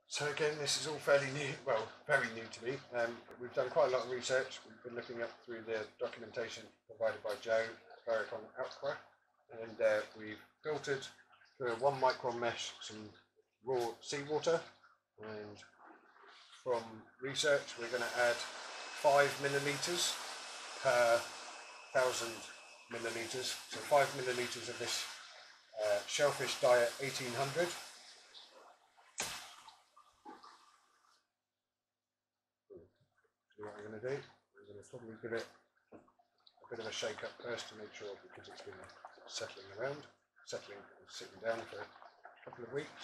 So again, this is all fairly new, well, very new to me. We've done quite a lot of research. We've been looking up through the documentation provided by Joe, Vericon Aqua, and we've filtered through a 1 micron mesh some raw seawater. And from research, we're going to add 5 millilitres per 1,000 millilitres. So 5 millilitres of this Shellfish Diet 1800. What I'm going to do, I'm going to probably give it a bit of a shake up first to make sure, because it's been settling and sitting down for a couple of weeks.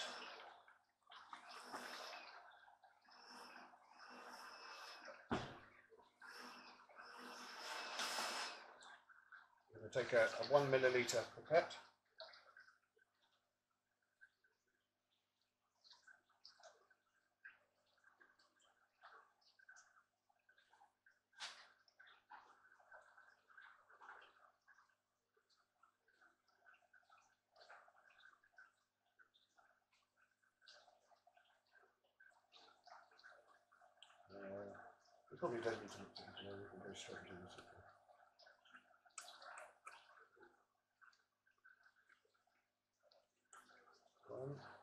I'm going to take a 1 milliliter pipette. We probably don't need to mix it into there, we can go straight into this. One.